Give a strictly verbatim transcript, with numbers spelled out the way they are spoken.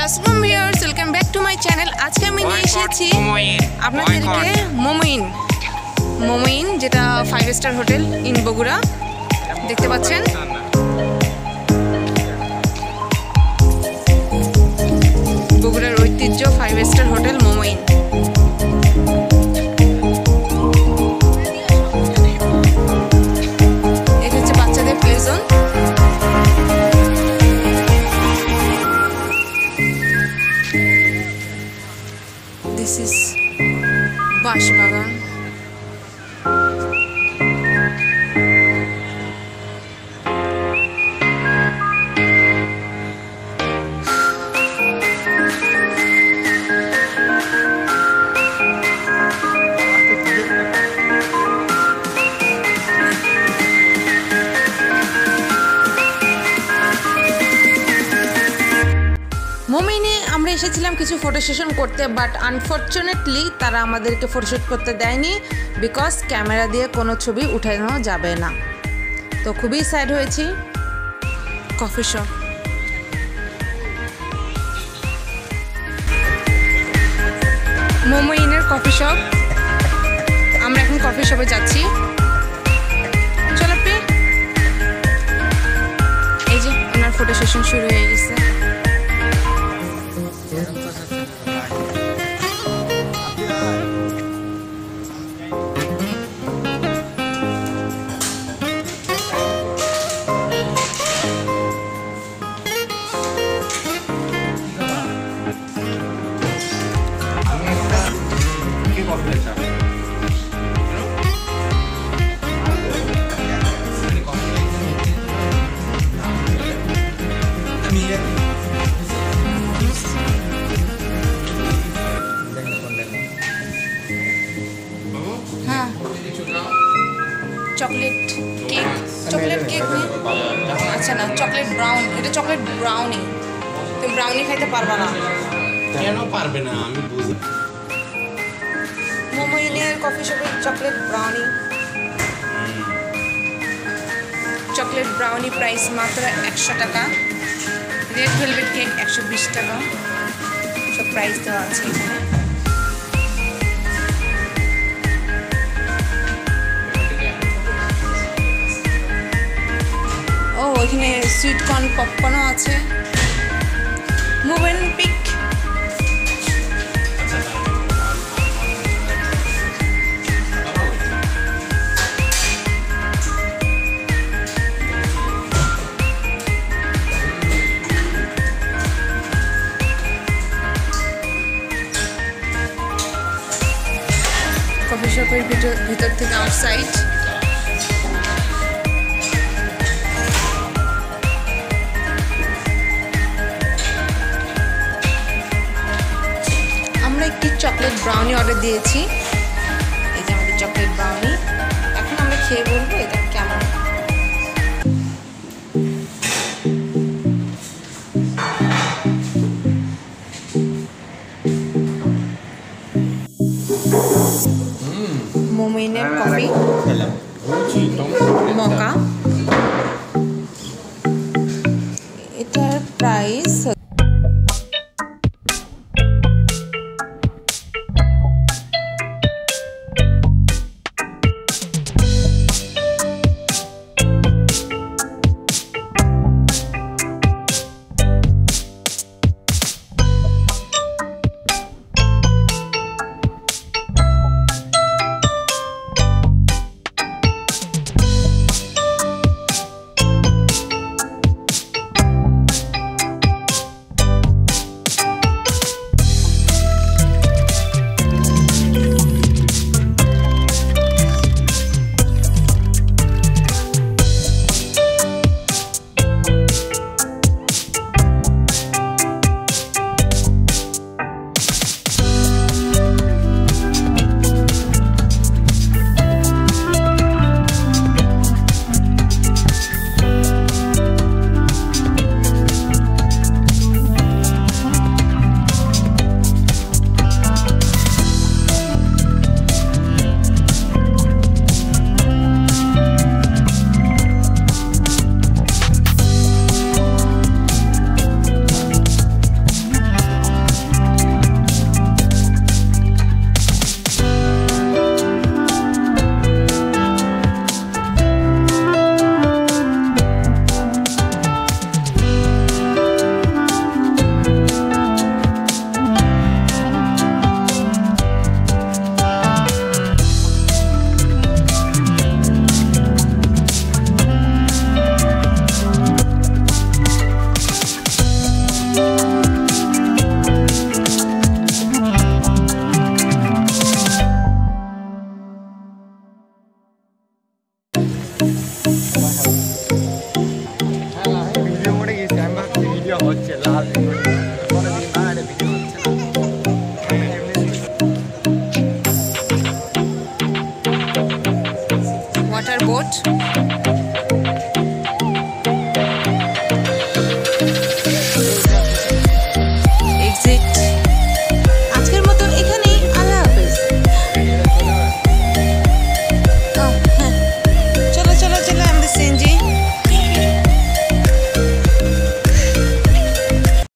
আসসালাম viewers, welcome back to my channel. আজকে আমি নিয়ে এসেছি আপনাদেরকে মোমোইন মোমোইন যেটা five star hotel in Bogura. দেখতে পাচ্ছেন বগুড়ার ঐতিহ্য ফাইভ স্টার হোটেল মোমোইন। এটা হচ্ছে বাচ্চাদের প্লে জোন। This is বাঁশবাগান। মোমিনে আমরা এসেছিলাম কিছু ফটো সেশন করতে, বাট আনফর্চুনেটলি তারা আমাদেরকে ফটোশ্যুট করতে দেয়নি, বিকজ ক্যামেরা দিয়ে কোনো ছবি উঠানো যাবে না। তো খুবই স্যাড হয়েছি। কফি শপ, মোমোইনের কফি শপ। আমরা এখন কফি শপে যাচ্ছি। চলো পে, এই যে ওনার ফটো সেশন শুরু হয়ে গেছে। চকলেট কেক, চকলেট কেক নেই, আচ্ছা না চকলেট ব্রাউন, এটা চকলেট ব্রাউনি। তুমি ব্রাউনি খাইতে পারবা না। কেন পারবে না আমি বুঝি। মোমোইনের কফি শপে chocolate brownie, chocolate brownie price মাত্র একশো টাকা। রেড ভেলভেট কেক একশো বিশ টাকা। সব প্রাইস দেওয়া আছে এখানে। ও এখানে সুইট কর্ন পপকর্নও আছে। মুভেন পিক, কফি শপের ভিতর ভিতর থেকে আউটসাইড। আমরা একটি চকলেট ব্রাউনি অর্ডার দিয়েছি। এই যে আমাদের চকলেট ব্রাউনি। এখন আমরা খেয়ে বলবো এটা কেমন। মোমিনের কফি মকা, এটার প্রাইস হচ্ছে লাল ওয়াটার বোট